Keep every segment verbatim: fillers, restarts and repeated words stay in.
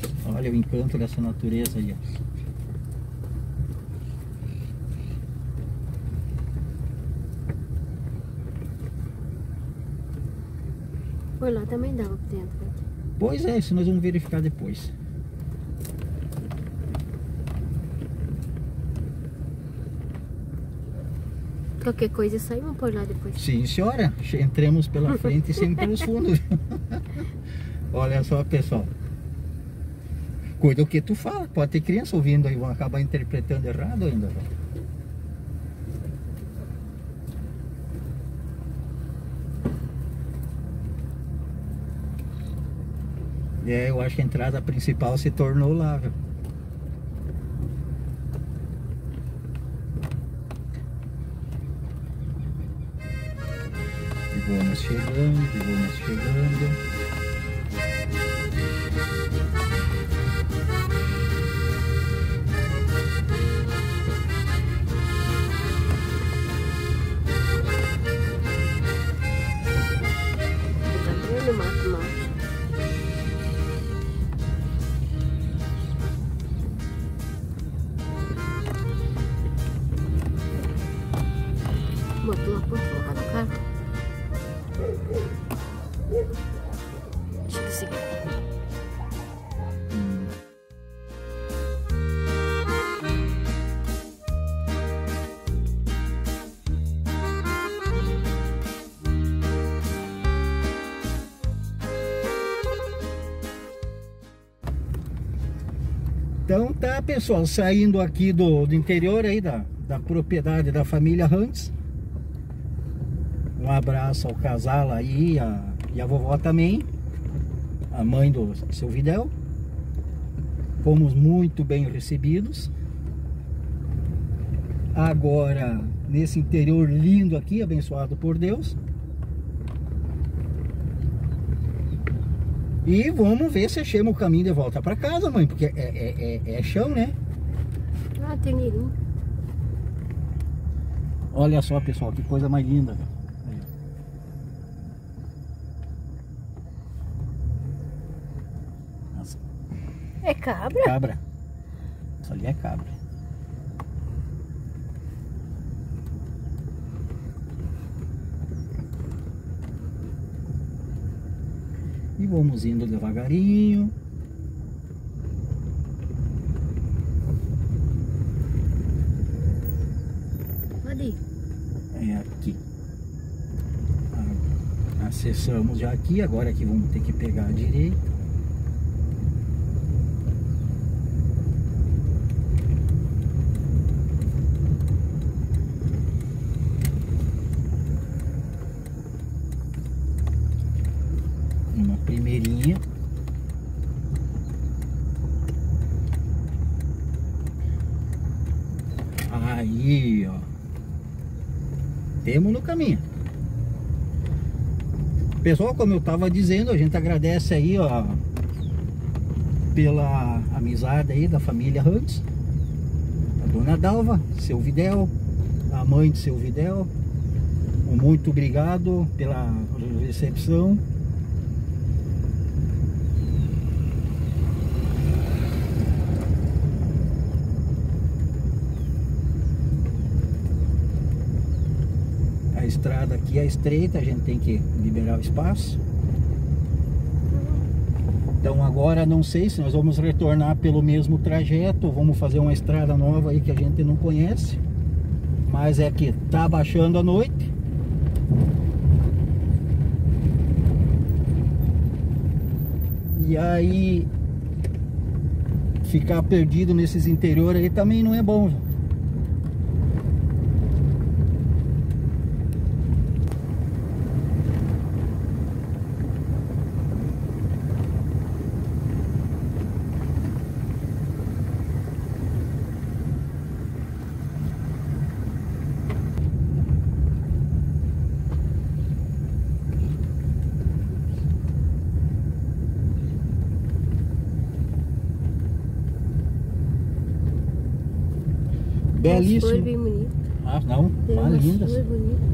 Olha o encanto dessa natureza aí, ó. Por lá também dava pra dentro. Pois é, isso nós vamos verificar depois. Qualquer coisa saímos por lá depois. Sim, senhora. Entremos pela frente e sempre pelos fundos. Olha só, pessoal. Cuida o que tu fala. Pode ter criança ouvindo aí, vão acabar interpretando errado ainda. É, eu acho que a entrada principal se tornou lá, viu? E vamos chegando, e vamos chegando. Tá vendo o mato, mato? Botou a porta lá no carro. Deixa eu seguir. Hum. Então tá, pessoal, saindo aqui do, do interior aí da, da propriedade da família Hans. Um abraço ao casal aí a, e a vovó também, a mãe do seu Videl. Fomos muito bem recebidos. Agora, nesse interior lindo aqui, abençoado por Deus. E vamos ver se achamos o caminho de volta para casa, mãe, porque é, é, é, é chão, né? Ah, terneirinho. Olha só, pessoal, que coisa mais linda. Nossa. É cabra? Cabra. Isso ali é cabra. E vamos indo devagarinho. Ali. É aqui. Acessamos já aqui, agora aqui vamos ter que pegar a direita. Uma primeirinha. Aí, ó. Temos no caminho. Pessoal, como eu estava dizendo, a gente agradece aí, ó, pela amizade aí da família Hans, a dona Dalva, seu Videl, a mãe de seu Videl. Muito obrigado pela recepção. A estrada aqui é estreita, a gente tem que liberar o espaço. Então agora não sei se nós vamos retornar pelo mesmo trajeto, vamos fazer uma estrada nova aí que a gente não conhece. Mas é que tá baixando a noite. E aí ficar perdido nesses interiores aí também não é bom. Belíssimo. Foi bem bonito. Ah, não, Tem mais umas lindas. flores bonitas.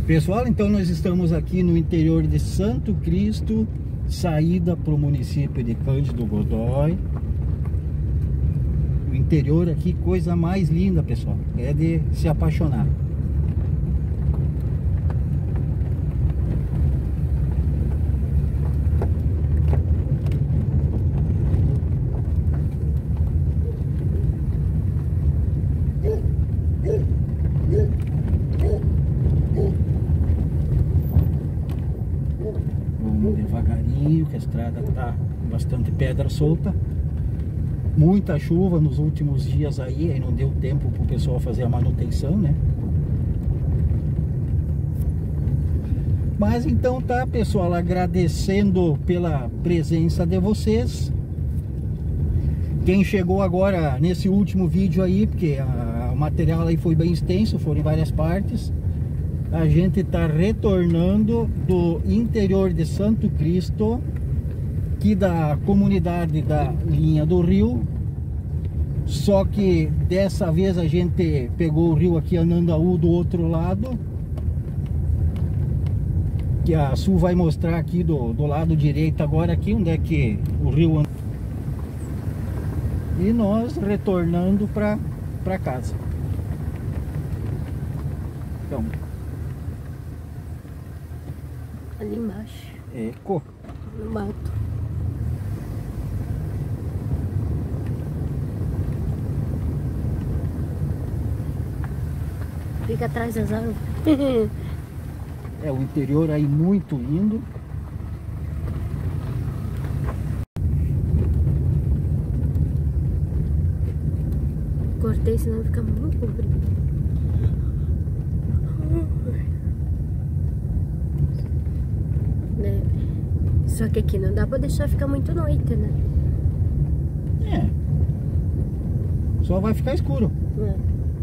Pessoal, então nós estamos aqui no interior de Santo Cristo, saída para o município de Cândido Godói. O interior aqui, coisa mais linda, pessoal, é de se apaixonar. Vamos devagarinho, que a estrada tá com bastante pedra solta. Muita chuva nos últimos dias aí, aí não deu tempo pro pessoal fazer a manutenção, né? Mas então tá, pessoal, agradecendo pela presença de vocês. Quem chegou agora nesse último vídeo aí, porque a, o material aí foi bem extenso, foram em várias partes. A gente tá retornando do interior de Santo Cristo, aqui da comunidade da linha do rio. Só que dessa vez a gente pegou o rio aqui Anandaú do outro lado, que a Su vai mostrar aqui do, do lado direito agora, aqui onde é que o rio anda. E nós retornando para para casa. Então, Ali embaixo, eco. no mato. Fica atrás das árvores. É, o interior aí muito lindo. Cortei, senão fica muito comprido. Né? Só que aqui não dá pra deixar ficar muito noite, né? É. Só vai ficar escuro. É.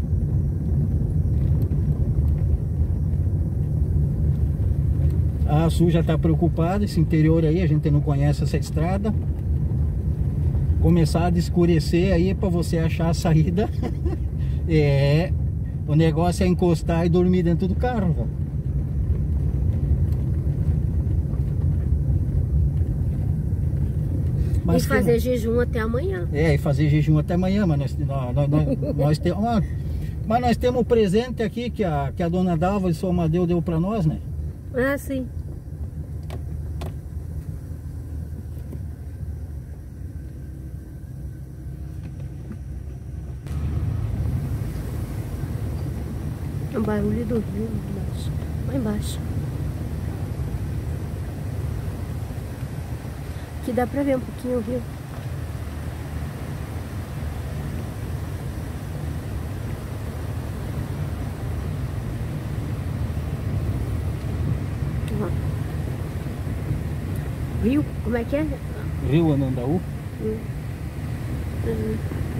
A Su já está preocupada, esse interior aí, a gente não conhece essa estrada. Começar a escurecer aí para você achar a saída. É, o negócio é encostar e dormir dentro do carro, velho. Mas e fazer tem... jejum até amanhã. É, e fazer jejum até amanhã, mas nós, nós, nós, nós temos. Mas nós temos um presente aqui que a, que a dona Dalva e seu Amadeu deu para nós, né? Ah, sim. O barulho do rio lá embaixo. Lá embaixo. Aqui dá pra ver um pouquinho o rio. Rio? Como é que é? Rio Anandaú? Hum. Uhum.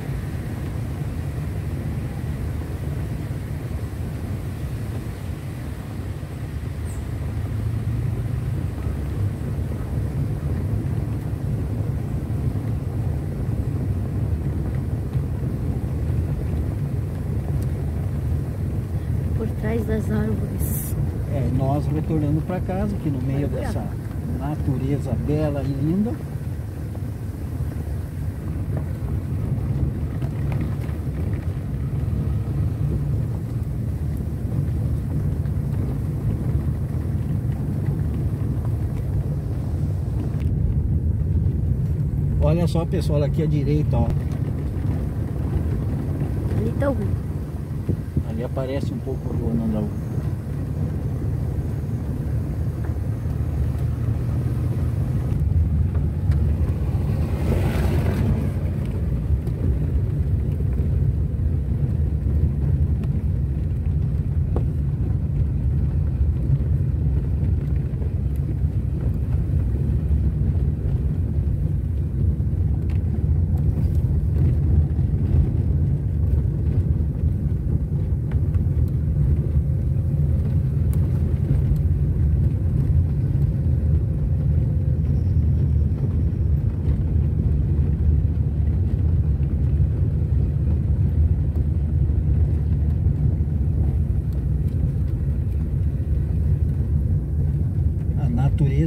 Por trás das árvores. É, nós retornando para casa aqui no meio dessa natureza bela e linda. Olha só, pessoal, aqui à direita, ó. Ali tá o rio. Ali aparece um pouco o rio Anandaú.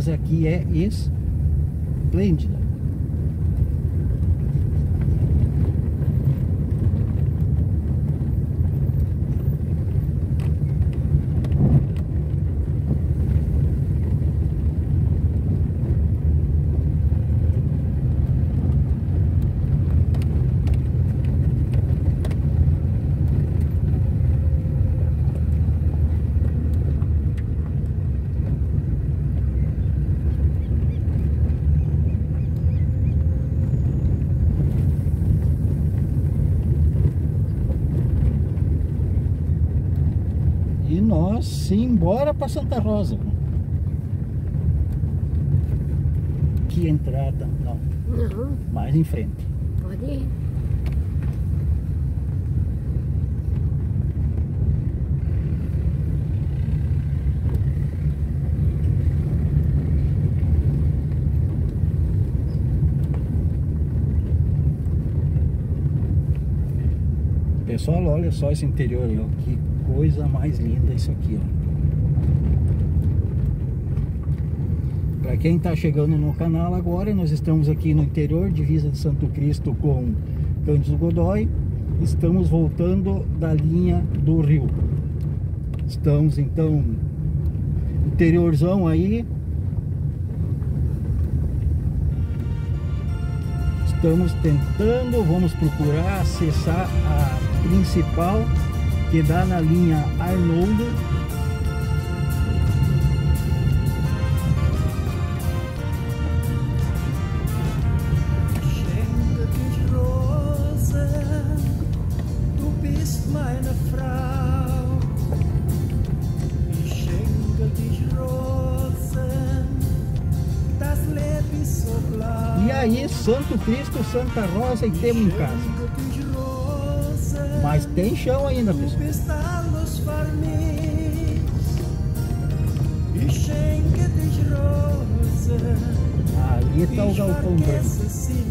natureza aqui é esplêndida. E nós sim, embora para Santa Rosa. Que entrada, não. Não, Mais em frente. pode ir. Pessoal, olha só esse interior aí, ó. Que coisa mais linda isso aqui, ó. Para quem está chegando no canal agora, nós estamos aqui no interior, divisa de Santo Cristo com Cândido Godói. Estamos voltando da linha do rio. Estamos então interiorzão aí. Estamos tentando, vamos procurar acessar a principal que dá na linha Arnoldo. Schenke dich Rosen, du bist meine Frau. Ich schenke dich Rosen, das Leben ist so blau. E aí, Santo Cristo, Santa Rosa e temos em casa. Mas tem chão ainda, pessoal. Ali está o galpão branco.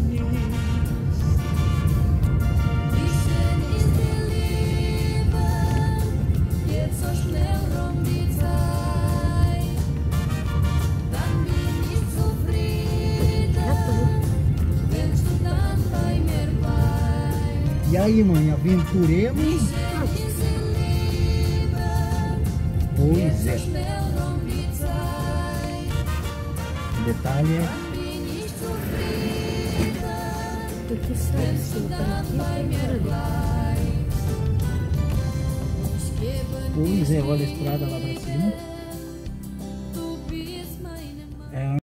E aí, mãe, aventuremos? Pois é. O detalhe é... O que sai assim para aqui e para ali. Pois é, olha a estrada lá pra cima.